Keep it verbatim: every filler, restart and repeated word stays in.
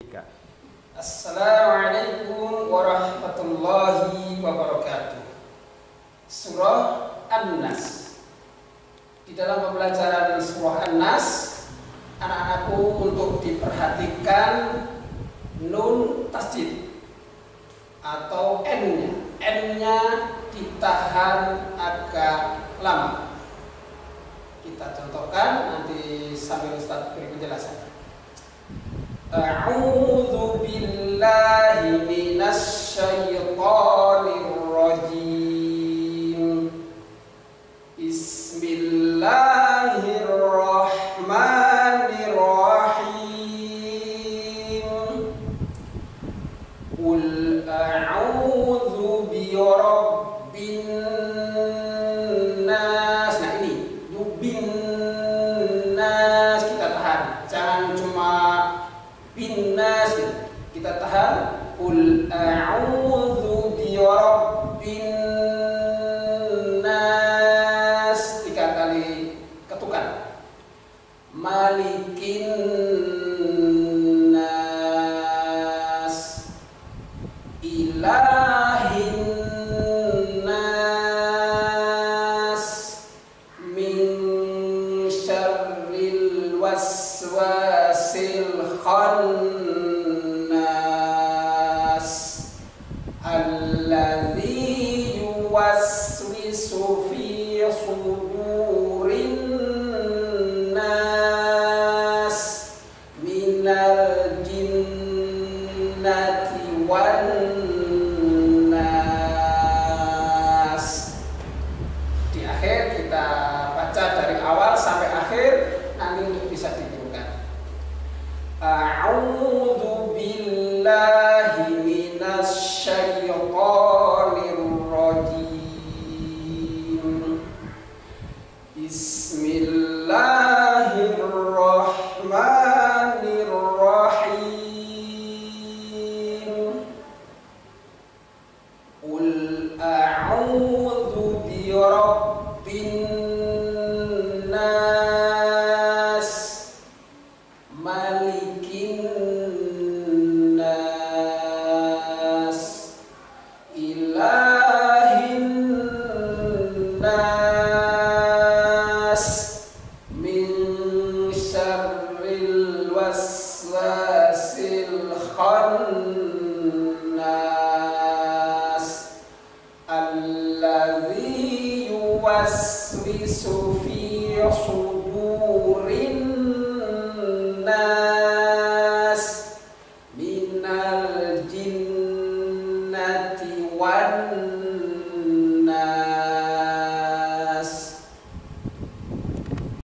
tiga. Assalamualaikum warahmatullahi wabarakatuh. Surah An-Nas. Di dalam pembelajaran surah An-Nas, anak-anakku untuk diperhatikan nun tasdid atau N-nya. N-nya ditahan agak lama. Kita contohkan nanti sambil Ustaz beri penjelasan. A'udzu billahi minasy syaithanir rajim. Bismillahirrahmanirrahim. Qul a'udzu birabbin nas. Nah ini bin nas kita tahan. Jangan cuma bin nas, kita tahan. Qul a'udzu birabbin nas, tiga kali ketukan. Malikin nas, ilahin nas, min syarril waswasil khannas, alladzi yuwaswisu fi sudurin nas, minal jinnati wan nas. Di akhir kita baca dari awal sampai akhir, nanti untuk bisa ditirukan. A'udzu billahi minasy syaithanir rajim. Bismillahirrahmanirrahim. Qul a'udzu birabbin nas, malikin nas, ilahin nas, min syarril waswasil khannas, alladzi yuwaswisu fi sudurin nas, minal jinnati wan